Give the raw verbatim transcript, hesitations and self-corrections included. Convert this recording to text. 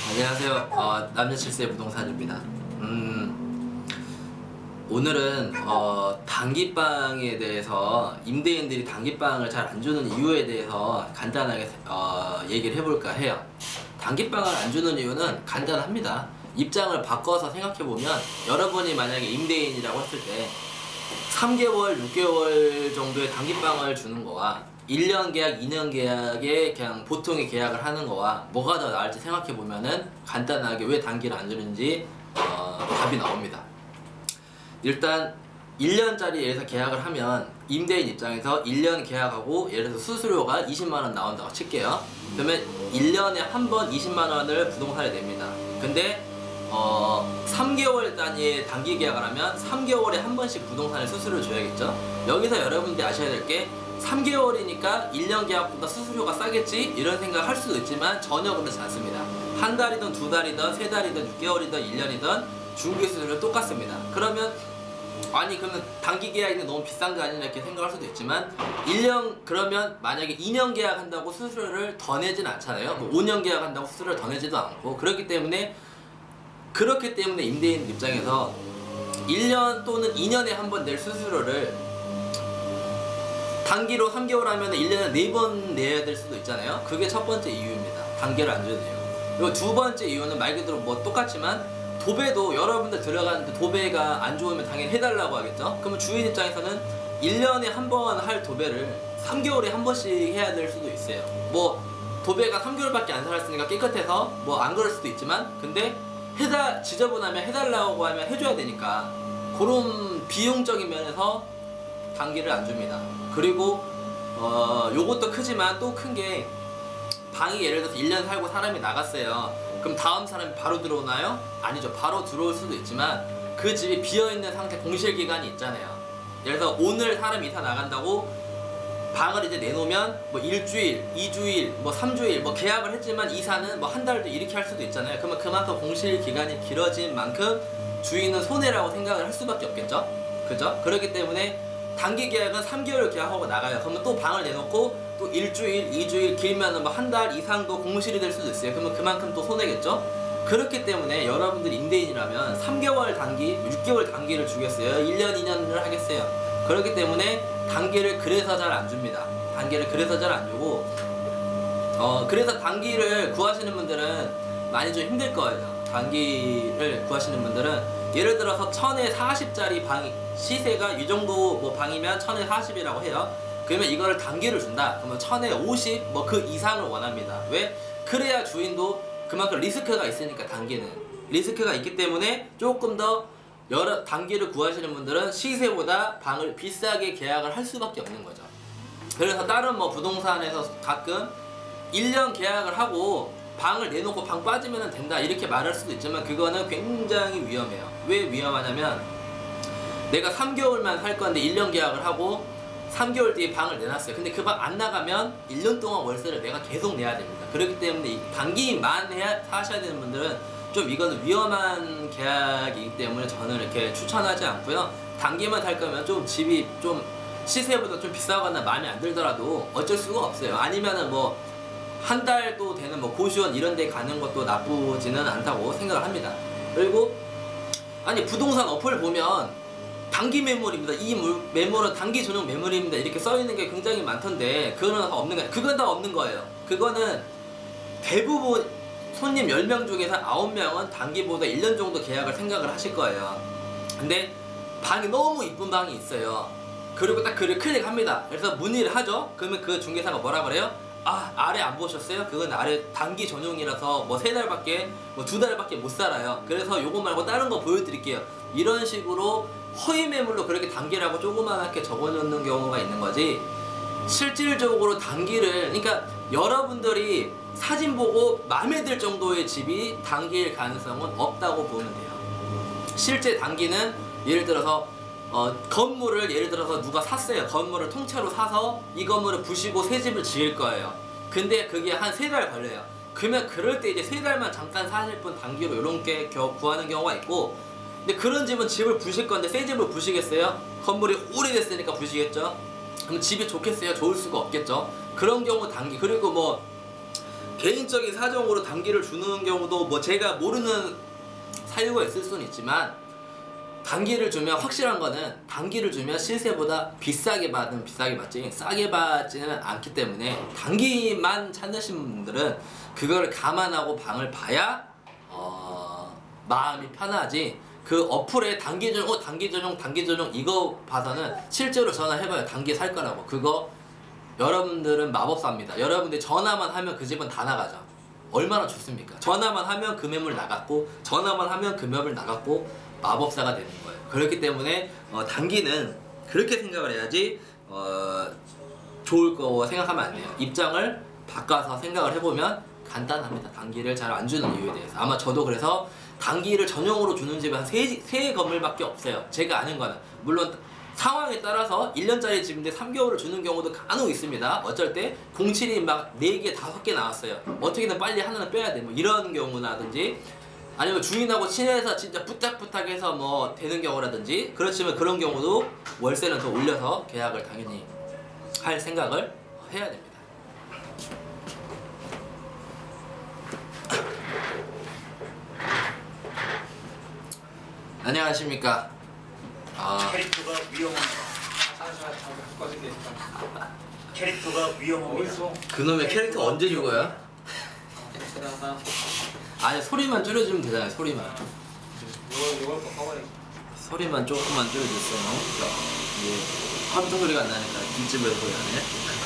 안녕하세요. 어, 남자 칠세 부동산입니다. 음, 오늘은 어, 단기방에 대해서 임대인들이 단기방을 잘 안 주는 이유에 대해서 간단하게 어, 얘기를 해볼까 해요. 단기방을 안 주는 이유는 간단합니다. 입장을 바꿔서 생각해보면 여러분이 만약에 임대인이라고 했을 때 삼 개월, 육 개월 정도의 단기방을 주는 거와 일 년 계약, 이 년 계약에 그냥 보통의 계약을 하는 거와 뭐가 더 나을지 생각해보면은 간단하게 왜 단기를 안 주는지 어, 답이 나옵니다. 일단 일 년짜리 예를 들어서 계약을 하면 임대인 입장에서 일 년 계약하고 예를 들어서 수수료가 이십만 원 나온다고 칠게요. 그러면 일 년에 한 번 이십만 원을 부동산에 냅니다. 근데 어, 삼 개월 단위의 단기 계약을 하면 삼 개월에 한 번씩 부동산에 수수료를 줘야겠죠. 여기서 여러분들이 아셔야 될 게 삼 개월이니까 일 년 계약보다 수수료가 싸겠지? 이런 생각을 할 수도 있지만 전혀 그렇지 않습니다. 한 달이든 두 달이든 세 달이든 육 개월이든 일 년이든 중개 수수료 똑같습니다. 그러면 아니 그러면 단기 계약이 너무 비싼 거 아니냐 이렇게 생각할 수도 있지만 일 년 그러면 만약에 이 년 계약한다고 수수료를 더 내진 않잖아요. 뭐 오 년 계약한다고 수수료를 더 내지도 않고 그렇기 때문에 그렇기 때문에 임대인 입장에서 일 년 또는 이 년에 한 번 낼 수수료를 단기로 삼 개월 하면 일 년에 네 번 내야 될 수도 있잖아요. 그게 첫 번째 이유입니다. 단기를 안 주는 이유. 그리고 두 번째 이유는 말 그대로 뭐 똑같지만 도배도 여러분들 들어가는데 도배가 안 좋으면 당연히 해달라고 하겠죠. 그러면 주인 입장에서는 일 년에 한 번 할 도배를 삼 개월에 한 번씩 해야 될 수도 있어요. 뭐 도배가 삼 개월밖에 안 살았으니까 깨끗해서 뭐 안 그럴 수도 있지만 근데 해다 지저분하면 해달라고 하면 해줘야 되니까 그런 비용적인 면에서 단기를 안 줍니다. 그리고 어 요것도 크지만 또 큰 게 방이 예를 들어서 일 년 살고 사람이 나갔어요. 그럼 다음 사람이 바로 들어오나요? 아니죠. 바로 들어올 수도 있지만 그 집이 비어있는 상태 공실 기간이 있잖아요. 예를 들어서 오늘 사람이 이사 나간다고 방을 이제 내놓으면 뭐 일주일, 이주일, 뭐 삼주일 뭐 계약을 했지만 이사는 뭐 한 달도 이렇게 할 수도 있잖아요. 그러면 그만큼 공실 기간이 길어진 만큼 주인은 손해라고 생각을 할 수밖에 없겠죠. 그죠? 그렇기 때문에 단기 계약은 삼 개월 계약하고 나가요. 그러면 또 방을 내놓고 또 일주일, 이주일 길면 뭐 한 달 이상도 공실이 될 수도 있어요. 그러면 그만큼 또 손해겠죠. 그렇기 때문에 여러분들이 임대인이라면 삼 개월 단기, 육 개월 단기를 주겠어요? 일 년, 이 년을 하겠어요? 그렇기 때문에 단기를 그래서 잘 안 줍니다. 단기를 그래서 잘 안 주고 어 그래서 단기를 구하시는 분들은 많이 좀 힘들 거예요. 단기를 구하시는 분들은 예를 들어서 천에 사십 짜리 방 시세가 이 정도 뭐 방이면 천에 사십이라고 해요. 그러면 이거를 단기를 준다. 그러면 천에 오십 뭐 그 이상을 원합니다. 왜? 그래야 주인도 그만큼 리스크가 있으니까 단기는 리스크가 있기 때문에 조금 더 여러 단기를 구하시는 분들은 시세보다 방을 비싸게 계약을 할 수밖에 없는 거죠. 그래서 다른 뭐 부동산에서 가끔 일 년 계약을 하고 방을 내놓고 방 빠지면 된다 이렇게 말할 수도 있지만 그거는 굉장히 위험해요. 왜 위험하냐면 내가 삼 개월만 살 건데 일 년 계약을 하고 삼 개월 뒤에 방을 내놨어요. 근데 그 방 안 나가면 일 년 동안 월세를 내가 계속 내야 됩니다. 그렇기 때문에 단기만 해야 사셔야 되는 분들은 좀 이거는 위험한 계약이기 때문에 저는 이렇게 추천하지 않고요. 단기만 살 거면 좀 집이 좀 시세보다 좀 비싸거나 마음에 안 들더라도 어쩔 수가 없어요. 아니면은 뭐 한 달도 되는 뭐 고시원 이런 데 가는 것도 나쁘지는 않다고 생각을 합니다. 그리고 아니 부동산 어플 보면 단기 매물입니다. 이 물, 매물은 단기 전용 매물입니다. 이렇게 써있는 게 굉장히 많던데 그거는 다 없는 거예요. 그건 다 없는 거예요. 그거는 대부분 손님 열 명 중에서 아홉 명은 단기보다 일 년 정도 계약을 생각을 하실 거예요. 근데 방이 너무 이쁜 방이 있어요. 그리고 딱 그를 클릭합니다. 그래서 문의를 하죠. 그러면 그 중개사가 뭐라 그래요? 아 아래 안 보셨어요? 그건 아래 단기 전용이라서 뭐 세 달밖에 뭐 두 달밖에 못 살아요. 그래서 요거 말고 다른 거 보여드릴게요. 이런 식으로 허위 매물로 그렇게 단기라고 조그맣게 적어놓는 경우가 있는 거지 실질적으로 단기를 그러니까 여러분들이 사진 보고 마음에 들 정도의 집이 단기일 가능성은 없다고 보면 돼요. 실제 단기는 예를 들어서 어, 건물을 예를 들어서 누가 샀어요. 건물을 통째로 사서 이 건물을 부시고 새 집을 지을 거예요. 근데 그게 한 세 달 걸려요. 그러면 그럴 때 이제 세 달만 잠깐 사실 분 단기로 이런 게 구하는 경우가 있고 근데 그런 집은 집을 부실 건데 새 집을 부시겠어요? 건물이 오래됐으니까 부시겠죠? 그럼 집이 좋겠어요? 좋을 수가 없겠죠? 그런 경우 단기 그리고 뭐 개인적인 사정으로 단기를 주는 경우도 뭐 제가 모르는 사유가 있을 수는 있지만 단기를 주면 확실한 거는 단기를 주면 실세보다 비싸게 받은 비싸게 받지 싸게 받지는 않기 때문에 단기만 찾으신 분들은 그걸 감안하고 방을 봐야 어, 마음이 편하지. 그 어플에 단기 전용, 어, 단기 전용, 단기 전용 이거 봐서는 실제로 전화해봐요. 단기 살 거라고. 그거 여러분들은 마법사입니다. 여러분들 전화만 하면 그 집은 다 나가죠. 얼마나 좋습니까? 전화만 하면 그 매물 나갔고 전화만 하면 그 매물 나갔고 마법사가 되는 거예요. 그렇기 때문에 어, 단기는 그렇게 생각을 해야지 어, 좋을 거 생각하면 안 돼요. 입장을 바꿔서 생각을 해보면 간단합니다. 단기를 잘 안 주는 이유에 대해서. 아마 저도 그래서 단기를 전용으로 주는 집이 한 세 건물밖에 없어요. 제가 아는 거는. 물론 상황에 따라서 일 년짜리 집인데 삼 개월을 주는 경우도 간혹 있습니다. 어쩔 때 공칠이 막 네 개, 다섯 개 나왔어요. 어떻게든 빨리 하나는 빼야 돼. 뭐 이런 경우라든지 아니면 주인하고 친해서 진짜 부탁부탁해서 뭐 되는 경우라든지 그렇지만 그런 경우도 월세는 더 올려서 계약을 당연히 할 생각을 해야 됩니다. 안녕하십니까. 아... 캐릭터가 위험합니다. 캐릭터가 위험합니다. 그놈의 캐릭터 언제 죽어요? 아니 소리만 줄여주면 되잖아요. 소리만. 소리만 조금만 줄여줬어요. 이게 컴퓨터 소리가 안 나니까 뒷집에서 소리 나네.